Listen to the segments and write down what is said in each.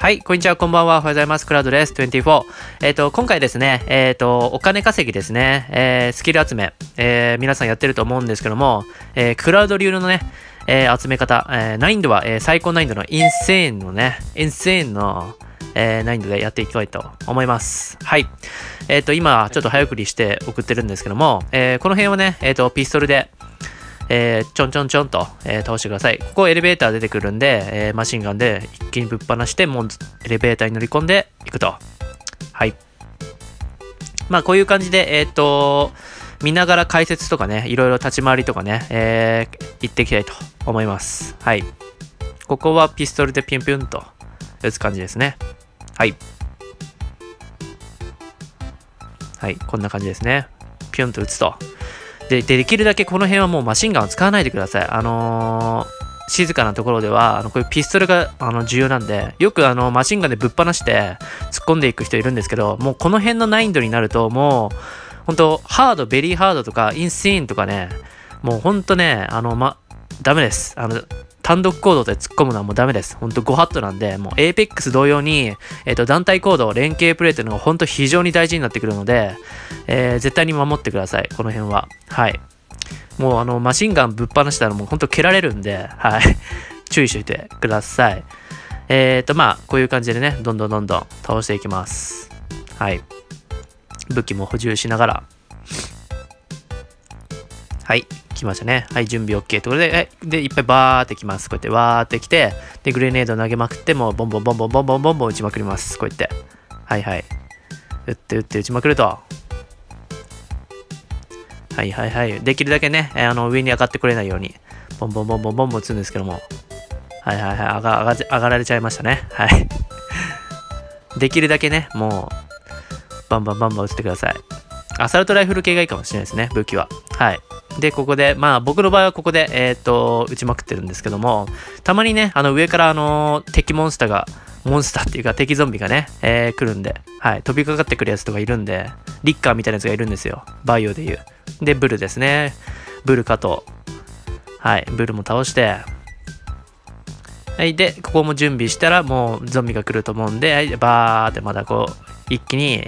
はい、こんにちは、こんばんは、おはようございます。クラウドです。24。今回ですね、お金稼ぎですね、スキル集め、皆さんやってると思うんですけども、クラウド流のね、集め方、難易度は、最高難易度のインセーンの難易度でやっていきたいと思います。はい。今、ちょっと早送りして送ってるんですけども、この辺をね、ピストルで、ちょんちょんちょんと、倒してください。ここエレベーター出てくるんで、マシンガンで一気にぶっ放して、もうエレベーターに乗り込んでいくと。はい。まあ、こういう感じで、見ながら解説とかね、いろいろ立ち回りとかね、行っていきたいと思います。はい。ここはピストルでピュンピュンと打つ感じですね。はい。はい、こんな感じですね。ピュンと打つと。できるだけこの辺はもうマシンガンを使わないでください。静かなところでは、こういうピストルが重要なんで、よくマシンガンでぶっ放して突っ込んでいく人いるんですけど、もうこの辺の難易度になると、もう、ほんと、ハード、ベリーハードとか、インシーンとかね、もうほんとね、ダメです。単独コードで突っ込むのはもうダメです。ほんと5ハットなんで、もう APEX 同様に、団体コード、連携プレイというのがほんと非常に大事になってくるので、絶対に守ってください。この辺は。はい。もうマシンガンぶっ放したらもうほんと蹴られるんで、はい。注意しといてください。まあ、こういう感じでね、どんどん倒していきます。はい。武器も補充しながら。はい。来ましたね。はい、準備 OK ということで、で、いっぱいバーってきます。こうやってわーってきて、で、グレネード投げまくって、もうボンボン打ちまくります。こうやって。はいはい。打って打ちまくると。はいはいはい。できるだけね、上に上がってくれないように、ボンボン打つんですけども。はいはいはい。上がられちゃいましたね。はい。できるだけね、もう、バンバン打ってください。アサルトライフル系がいいかもしれないですね、武器は。はい。で、ここで、まあ僕の場合はここで、打ちまくってるんですけども、たまにね、上から敵モンスターっていうか敵ゾンビがね、来るんで、はい、飛びかかってくるやつとかいるんで、リッカーみたいなやつがいるんですよ。バイオでいう。で、ブルですね。ブルかと。はい、ブルも倒して、はい、で、ここも準備したらもうゾンビが来ると思うんで、はい、バーってまたこう、一気に、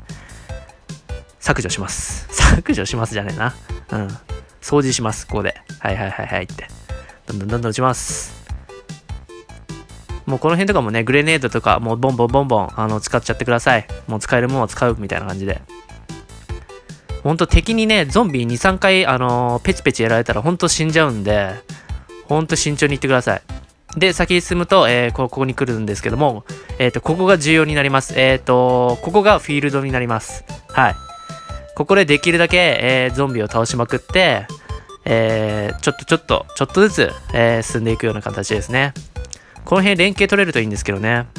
削除します。削除しますじゃねえな。うん。掃除します、ここで。はいって。どんどん打ちます。もうこの辺とかもね、グレネードとか、もうボン使っちゃってください。もう使えるものは使うみたいな感じで。ほんと敵にね、ゾンビ2、3回、ペチペチやられたらほんと死んじゃうんで、ほんと慎重にいってください。で、先に進むと、ここに来るんですけども、ここが重要になります。ここがフィールドになります。はい。ここでできるだけ、ゾンビを倒しまくって、ちょっとずつ、進んでいくような形ですね。この辺連携取れるといいんですけどね。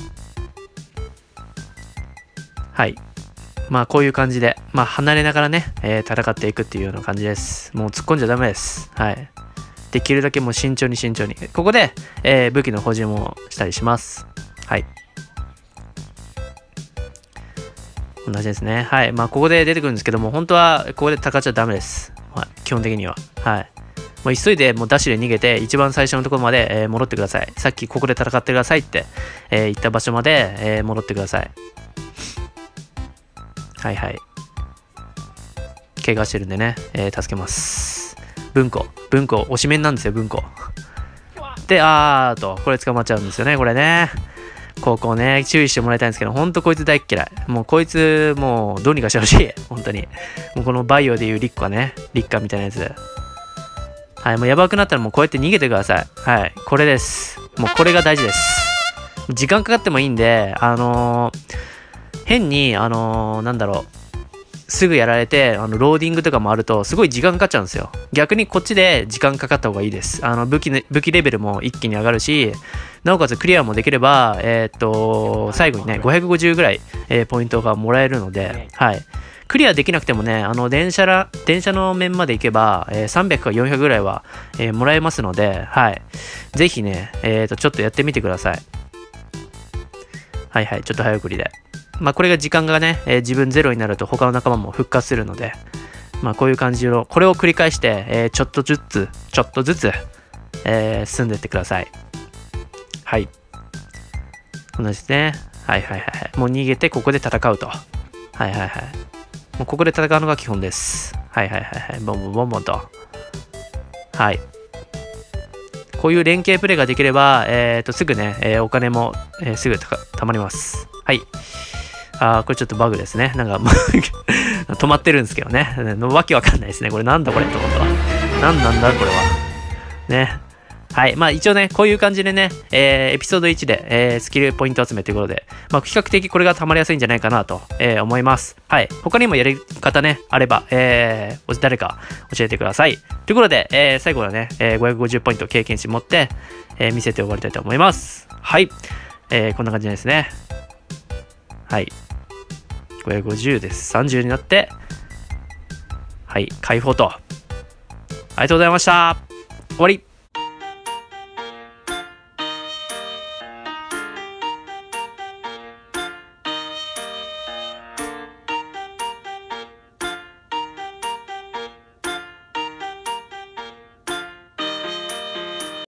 はい。まあこういう感じで、まあ離れながらね、戦っていくっていうような感じです。もう突っ込んじゃダメです。はい。できるだけもう慎重に。ここで、武器の補充もしたりします。はい。こんな感じですね。はい。まあここで出てくるんですけども、本当はここで戦っちゃダメです。はい。基本的には。はい。もう急いでもうダッシュで逃げて一番最初のところまで、戻ってください。さっきここで戦ってくださいって、言った場所まで、戻ってください。はい。怪我してるんでね、助けます。文庫推しメンなんですよ、文庫。で、これ捕まっちゃうんですよね、これね。ここね、注意してもらいたいんですけど、ほんとこいつ大っ嫌い。もうこいつ、もうどうにかしてほしい。本当に。もうこのバイオでいうリッカーみたいなやつ。はい、もうやばくなったらもうこうやって逃げてください。はい、これです。もうこれが大事です。時間かかってもいいんで、変に、すぐやられて、ローディングとかもあると、すごい時間かかっちゃうんですよ。逆にこっちで時間かかった方がいいです。武器レベルも一気に上がるし、なおかつクリアもできれば、最後にね、550ぐらい、ポイントがもらえるので、はい。クリアできなくてもね、電車の面まで行けば、300か400ぐらいは、もらえますので、はい。ぜひね、ちょっとやってみてください。はい、ちょっと早送りで。まあ、これが時間がね、自分ゼロになると他の仲間も復活するので、まあ、こういう感じの、これを繰り返して、ちょっとずつ、進んでいってください。はい。 こんなですね。はいはいはい。もう逃げて、ここで戦うと。はいはいはい。もうここで戦うのが基本です。はいはいはいはい。ボンボンボンボンと。はい。こういう連携プレイができれば、すぐね、お金も、すぐたまります。はい。これちょっとバグですね。なんか、止まってるんですけどね。わけわかんないですね。これなんだこれってことは。なんなんだこれは。ね。はい。まあ一応ね、こういう感じでね、エピソード1で、スキルポイント集めということで、まあ比較的これが溜まりやすいんじゃないかなと、思います。はい。他にもやり方ね、あれば、誰か教えてください。ということで、最後はね、550ポイント経験値持って、見せて終わりたいと思います。はい。こんな感じですね。はい。550です。30になって、はい。解放と。ありがとうございました。終わり。